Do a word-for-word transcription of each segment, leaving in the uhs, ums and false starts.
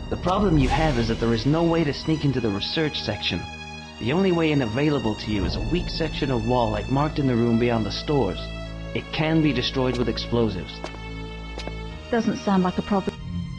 The problem you have is that there is no way to sneak into the research section. The only way in available to you is a weak section of wall I've marked in the room beyond the stores. It can be destroyed with explosives. Doesn't sound like a problem.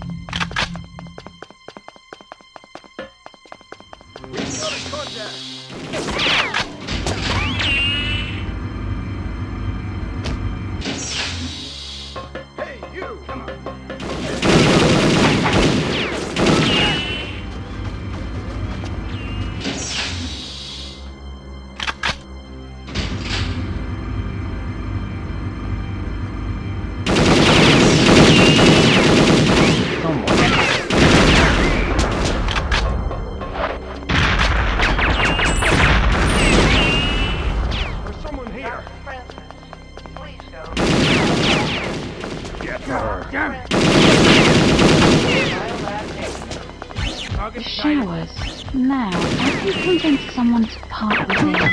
Showers. Now, I can convince someone to part with their...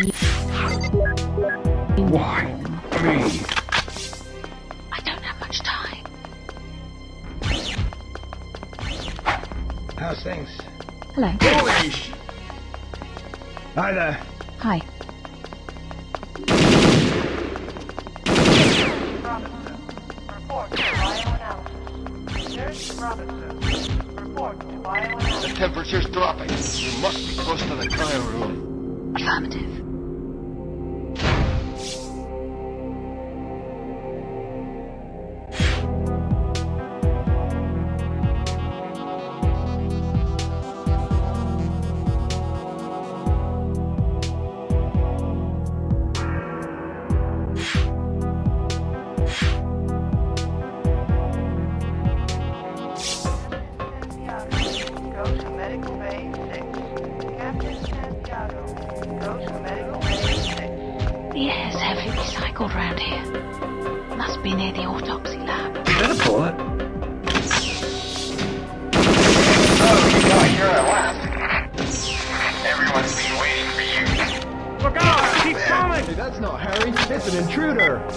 Why me? I don't have much time. How's things? Hello. Holy sh... Hi there. Hi. The temperature's dropping. You must be close to the trial room. Affirmative. The air's heavily recycled round here. Must be near the autopsy lab. Is that a bullet? Oh, you got here at last. Everyone's been waiting for you. Look out! He's coming! Hey, that's not Harry. It's an intruder.